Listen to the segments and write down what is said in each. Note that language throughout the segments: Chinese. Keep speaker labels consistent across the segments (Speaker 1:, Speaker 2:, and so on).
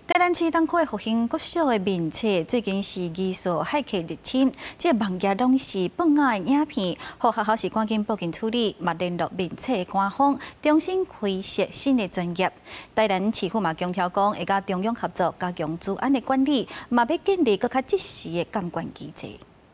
Speaker 1: 台南市东区的复兴国小的面册，最近是疑似骇客入侵，这网页拢是本案的影片，互学校是赶紧报警处理，嘛联络面册的官方，重新开设新的专业。台南市府嘛强调讲，会甲中央合作，加强治安的管理，嘛要建立更较及时的监管机制。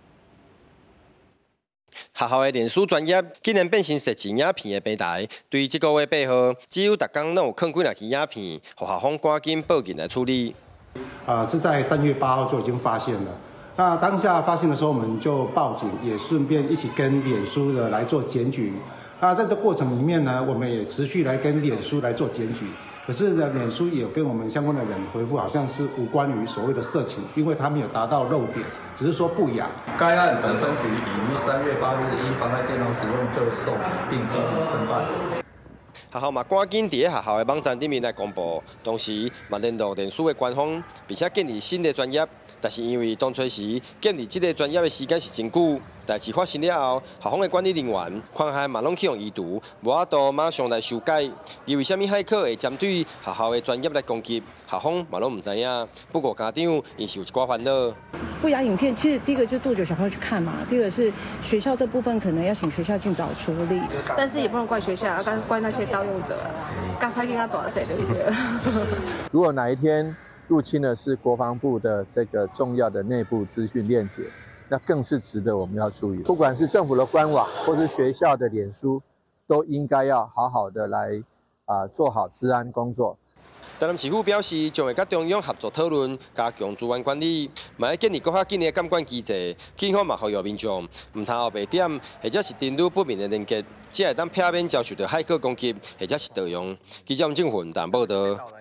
Speaker 2: 学校的脸书专业竟然变成实质影片的平台，对这个月8号，只有逐工拢有放几支影片，互校方赶紧报警来处理。
Speaker 3: 是在3月8号就已经发现了。那当下发现的时候，我们就报警，也顺便一起跟脸书的来做检举。那在这过程里面呢，我们也持续来跟脸书来做检举。 可是呢，脸书也有跟我们相关的人回复，好像是无关于所谓的色情，因为他没有达到漏点，只是说不雅。
Speaker 4: 该案本分局已于3月8日依妨碍电脑使用罪受理，并进行侦办。
Speaker 2: 学校嘛赶紧伫学校的网站顶面来公布，同时嘛联络脸书的官方，并且建立新的专业。但是因为当初时建立这个专业的时间是真久，代志发生了后，校方的管理人员看下嘛拢去用移除，无法度马上来修改。而为虾米骇客会针对学校的专业来攻击，校方嘛拢唔知影。不过家长因是有一寡烦恼。
Speaker 5: 不雅影片，其实第一个就是杜绝小朋友去看嘛，第二个是学校这部分可能要请学校尽早处理，
Speaker 6: 但是也不能怪学校，要怪那些盗用者，该拍给他多少岁对不对？
Speaker 7: 如果哪一天入侵的是国防部的这个重要的内部资讯链接，那更是值得我们要注意。不管是政府的官网，或是学校的脸书，都应该要好好的来做好治安工作。
Speaker 2: 台南市府表示，将会甲中央合作讨论，加强治安管理，嘛要建立更较紧的监管机制，警方嘛呼吁民众唔通后白点，或者是登录不明的链接，只会当避免遭受到骇客攻击，或者是盗用。记者郑云淡报道。